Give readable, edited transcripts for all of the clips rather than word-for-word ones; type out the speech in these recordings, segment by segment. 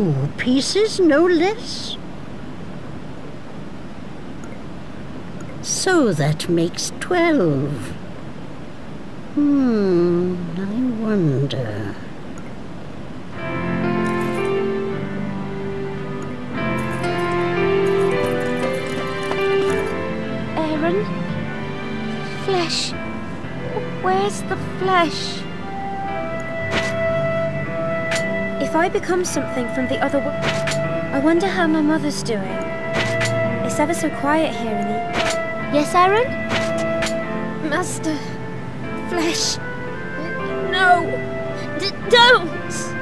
2 pieces, no less. So that makes 12. I wonder. Aaron? Flesh. Where's the flesh? If I become something from the other world, I wonder how my mother's doing. It's ever so quiet here in the... Yes, Aaron? Master. Flesh. No! Don't!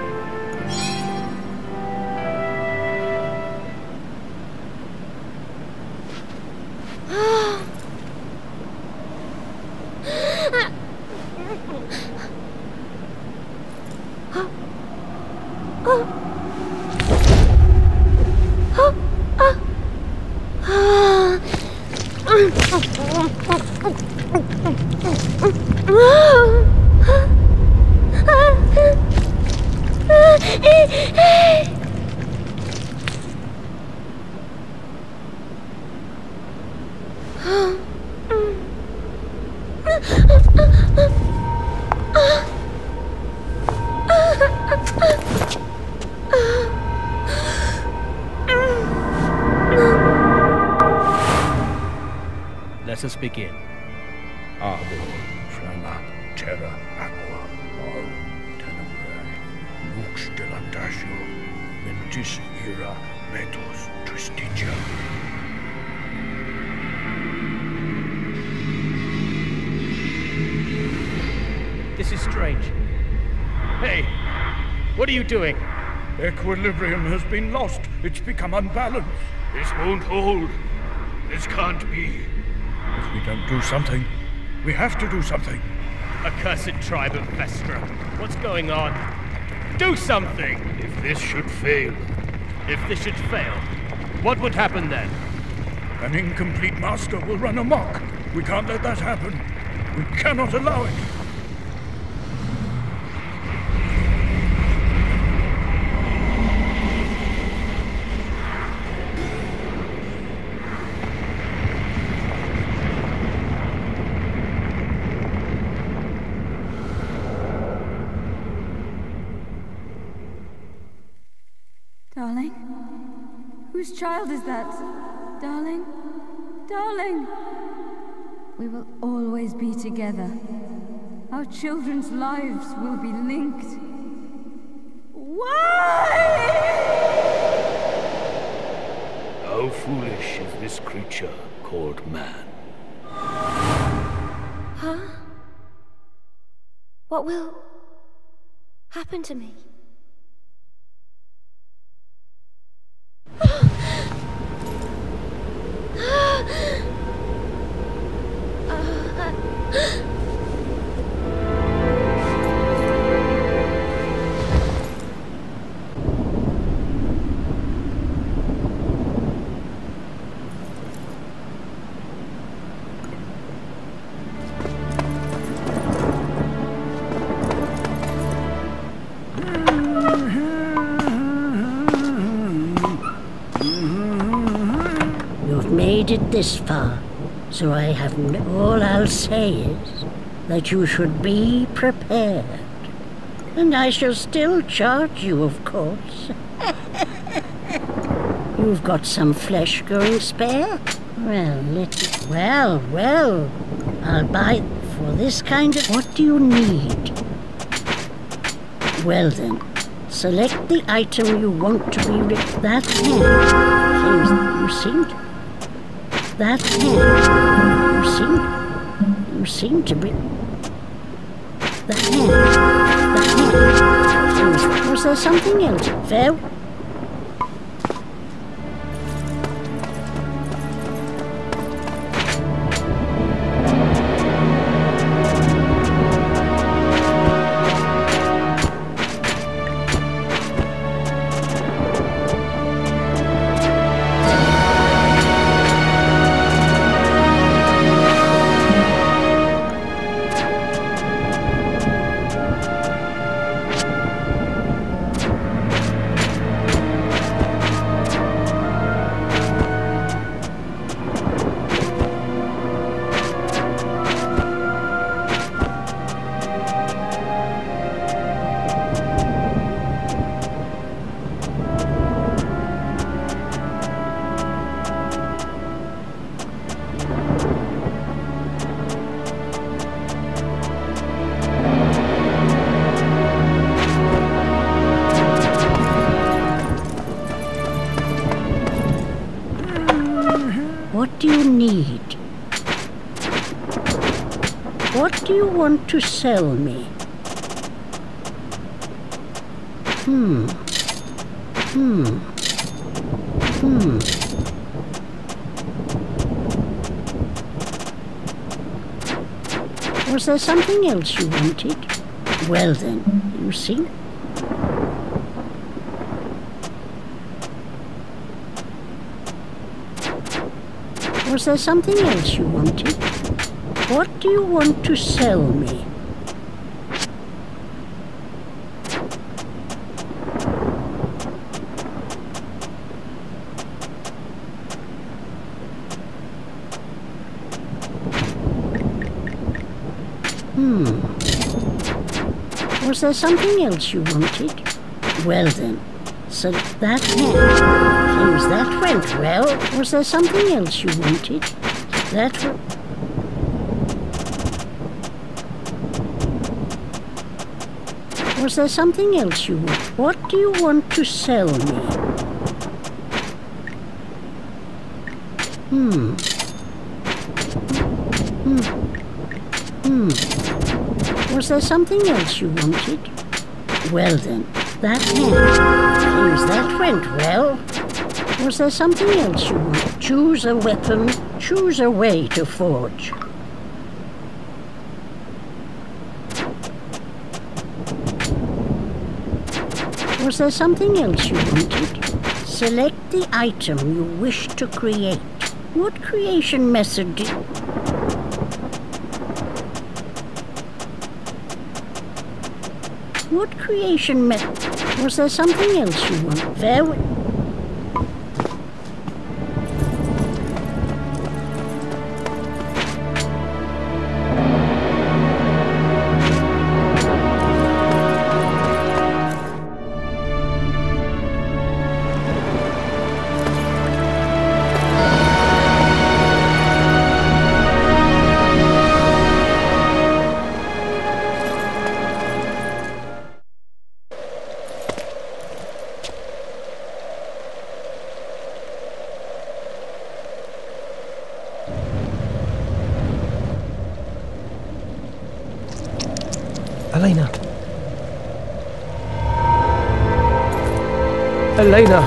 Let us begin. Abo, Flama, Terra, Aqua, Or, Tenebrae, Lux Delantatio, Ventis Ira, Metos, Tristigia. This is strange. Hey, what are you doing? Equilibrium has been lost. It's become unbalanced. This won't hold. This can't be. If we don't do something, we have to do something. Accursed tribe of Vestra. What's going on? Do something! If this should fail... If this should fail, what would happen then? An incomplete master will run amok. We can't let that happen. We cannot allow it. Darling? Whose child is that? Darling? Darling! We will always be together. Our children's lives will be linked. Why? How foolish is this creature called man? Huh? What will happen to me? You've made it this far, so I have all I'll say is that you should be prepared. And I shall still charge you, of course. You've got some flesh going spare? Well, I'll buy for this kind of... What do you need? Well then, select the item you want to be that hand. You seem to... That hand. You seem to be... The hand. Was there something else? Fair? What do you want to sell me? Was there something else you wanted? Well then, you see. Was there something else you wanted? What do you want to sell me? Was there something else you wanted? Well then, so that seems that went well. Was there something else you wanted? Was there something else you want? What do you want to sell me? Was there something else you wanted? Well then, that seems that went well. Was there something else you want? Choose a weapon, choose a way to forge. Was there something else you wanted? Select the item you wish to create. What creation method did... What creation method? Was there something else you want? Elena! Elena!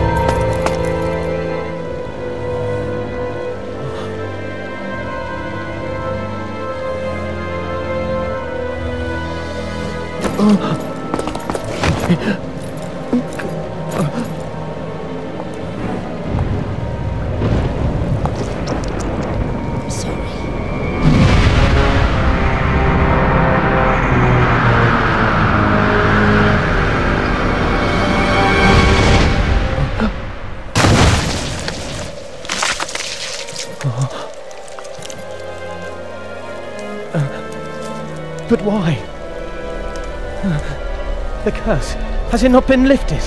But why? The curse, has it not been lifted?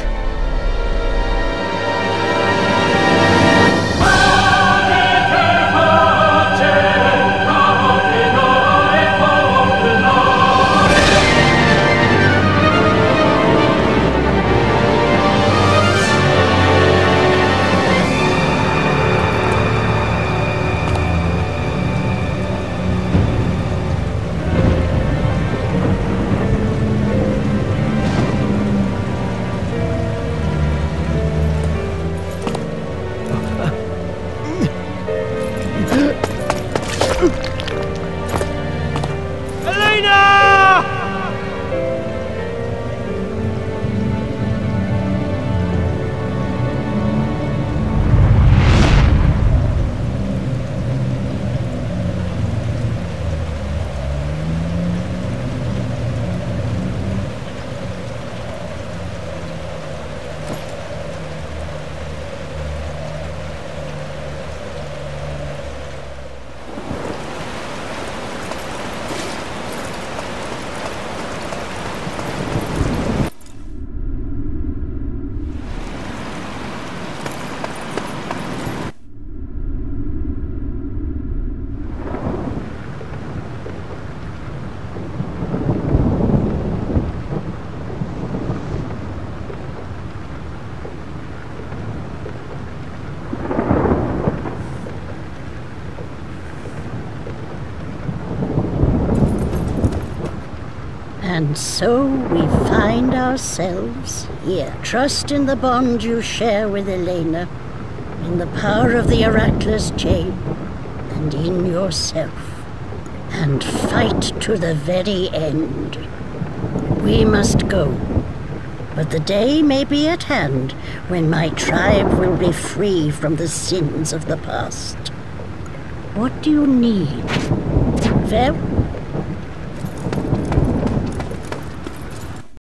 And so we find ourselves here. Trust in the bond you share with Elena, in the power of the Arachle's chain, and in yourself. And fight to the very end. We must go. But the day may be at hand when my tribe will be free from the sins of the past. What do you need? Well,